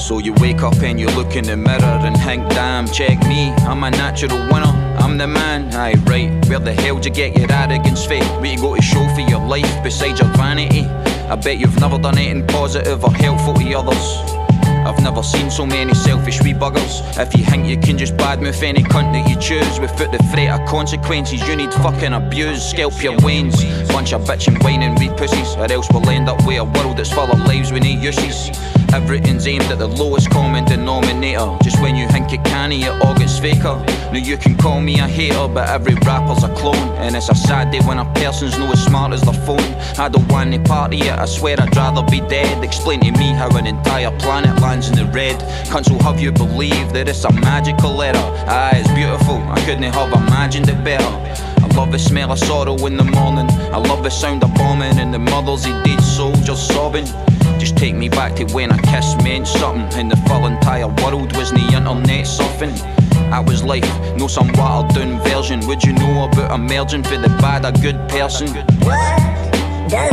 So you wake up and you look in the mirror and think, damn, check me, I'm a natural winner, I'm the man. Aye, right, where the hell do you get your arrogance from? What you got to show for your life besides your vanity? I bet you've never done anything positive or helpful to others. I've never seen so many selfish wee buggers. If you think you can just badmouth any cunt that you choose without the threat of consequences, you need fucking abuse. Scalp your wains, bunch of bitchin' whining wee pussies, or else we'll end up with a world that's full of lives with no uses. Everything's aimed at the lowest common denominator. Just when you think it canny, it all gets faker. Now you can call me a hater, but every rapper's a clone. And it's a sad day when a person's no as smart as their phone. I don't want to party it, I swear I'd rather be dead. Explain to me how an entire planet lands in the red. Cunts will have you believe that it's a magical error. Aye, it's beautiful, I couldn't have imagined it better. I love the smell of sorrow in the morning. I love the sound of bombing and the mothers of dead soldiers sobbing. Just take me back to when a kiss meant something, and the full entire world was the internet surfing. That was life, no some watered down version. Would you know about emerging for the bad, a good person? What does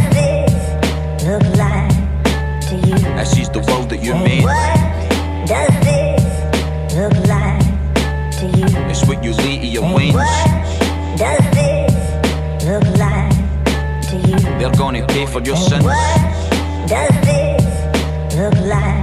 this look like to you? This is the world that you made. What does this look like to you? It's what you lay to your wings. What does this look like to you? They're gonna pay for your sins. What does this look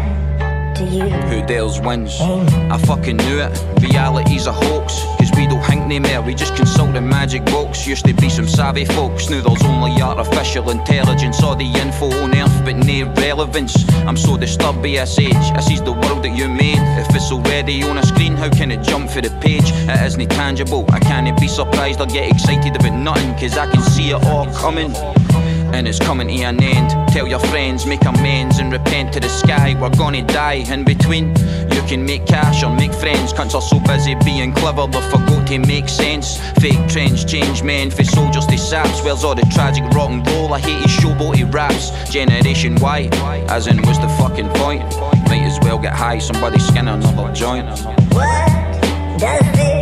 like to you? Who dares wins? I fucking knew it, reality's a hoax. Cause we don't think no more, we just consult the magic books. Used to be some savvy folks, now there's only artificial intelligence. All the info on earth but no relevance. I'm so disturbed by this age, this is the world that you made. If it's already on a screen, how can it jump for the page? It isn't tangible, I can't be surprised or get excited about nothing. Cause I can see it all coming, and it's coming to an end. Tell your friends, make amends and repent to the sky. We're gonna die in between. You can make cash or make friends. Cunts are so busy being clever they forgot to make sense. Fake trends change men for soldiers to saps. Where's all the tragic rock and roll? I hate his showboaty raps. Generation Y, as in what's the fucking point? Might as well get high, somebody skin another joint. What does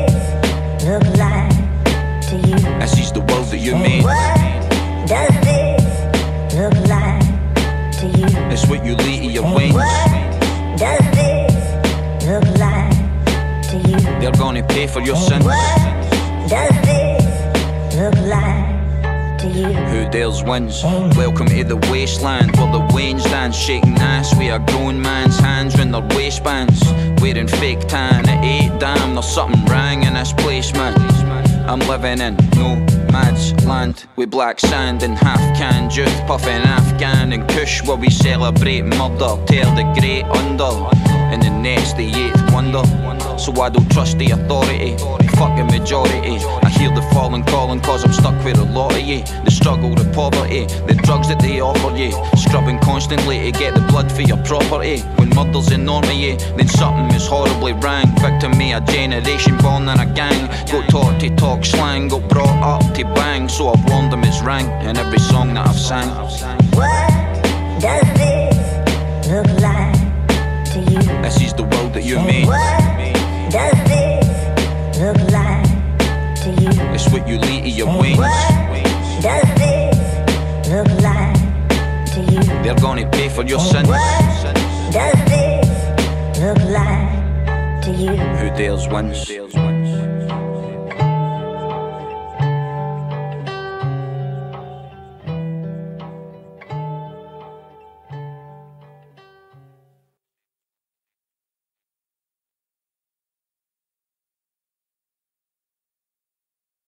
this look like to you? This is the world that you made. What does this look like to you? It's what you lay to your wings. What does this look like to you? They're gonna pay for your sins. What does this look like to you? Who dares wins? Welcome to the wasteland where the Waynes dance, shaking ass with a grown man's hands round their waistbands. Wearing fake tan at 8, damn, there's something wrong in this place, man. I'm living in nomad's land with black sand and half-canned youth puffing Afghan and Kush, where we celebrate murder, tear the great under, and the next the 8th wonder. So I don't trust the authority, fuck the majority. I hear the fallen calling cause I'm stuck with a lot of you. The struggle, the poverty, the drugs that they offer you, scrubbing constantly to get the blood for your property. When murder's the norm of you, then something is horribly wrong. Victim of a generation born in a gang. Got taught to talk slang, got brought up to bang. So I've warned them it's rang in every song that I've sang. What does this look like to you? This is the world that you made. What does this look like to you? It's what you lay to your wings. What does this look like to you? They're gonna pay for your sins. What does this look like to you? Who dares wins?